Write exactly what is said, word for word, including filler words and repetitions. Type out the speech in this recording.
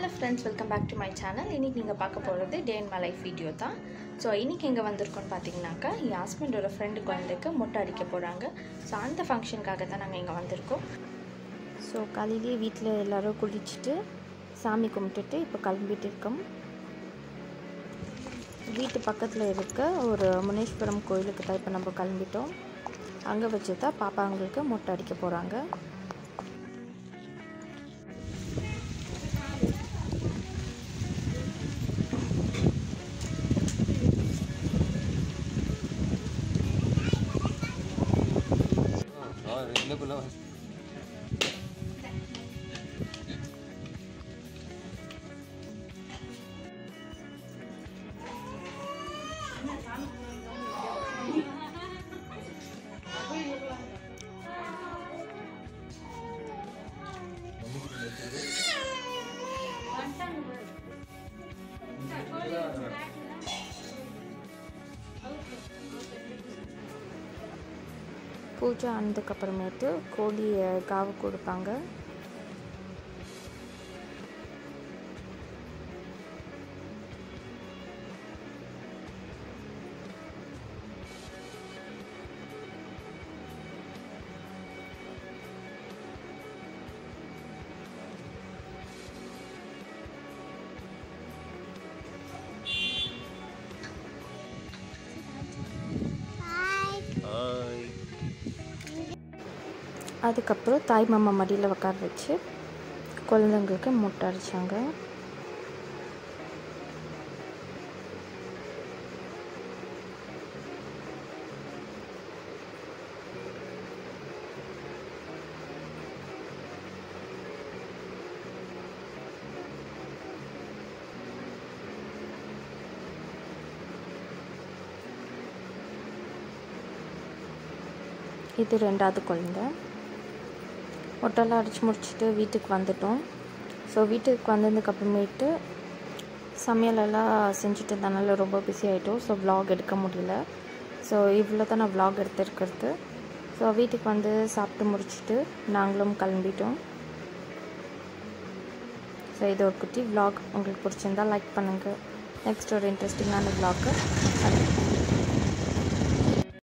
Hello friends, welcome back to my channel. இன்னைக்கு நீங்க பார்க்க போறது day in my life video தான். சோ இன்னைக்கு எங்க வந்திருக்கோம்னு பாத்தீங்கன்னாக்கா என் ஹஸ்பண்டோட ஃப்ரெண்ட் குழந்தைக்கு மொட்டை அடிக்க போறாங்க. சோ அந்த ஃபங்க்ஷனுக்காக தான் நாங்க இங்க வந்திருக்கோம். சோ காலையிலே வீட்ல எல்லாரும் குளிச்சிட்டு சாமி கும்பிட்டுட்டு இப்ப கிளம்பிட்டு இருக்கோம். வீட்டு பக்கத்துல இருக்க ஒரு முனேஸ்வரம் கோயிலுக்கு தான் இப்ப நம்ம கிளம்பிட்டோம். அங்க வச்சு தான் பாப்பாங்களுக்கு மொட்டை அடிக்க போறாங்க. பூஜை ஆனதுக்கு அப்புறமேட்டு கோழியை காவு கொடுப்பாங்க. அதுக்கப்புறம் தாய் மாமா மடியில் உட்கார வச்சு குழந்தைங்களுக்கு மொட்டை அடித்தாங்க. இது ரெண்டாவது குழந்தை. மொட்டைலாம் அடித்து முடிச்சுட்டு வீட்டுக்கு வந்துட்டோம். ஸோ வீட்டுக்கு வந்ததுக்கு அப்புறமேட்டு சமையலெல்லாம் செஞ்சுட்டு இருந்தனால ரொம்ப பிஸி ஆகிட்டோம். ஸோ விலாக் எடுக்க முடியல. ஸோ இவ்வளோ தான் நான் விலாக் எடுத்துருக்கிறது. ஸோ வீட்டுக்கு வந்து சாப்பிட்டு முடிச்சுட்டு நாங்களும் கிளம்பிட்டோம். ஸோ இது ஒரு குட்டி விலாக். உங்களுக்கு பிடிச்சிருந்தா லைக் பண்ணுங்கள். நெக்ஸ்ட் ஒரு இன்ட்ரெஸ்டிங்கான விலாக்கு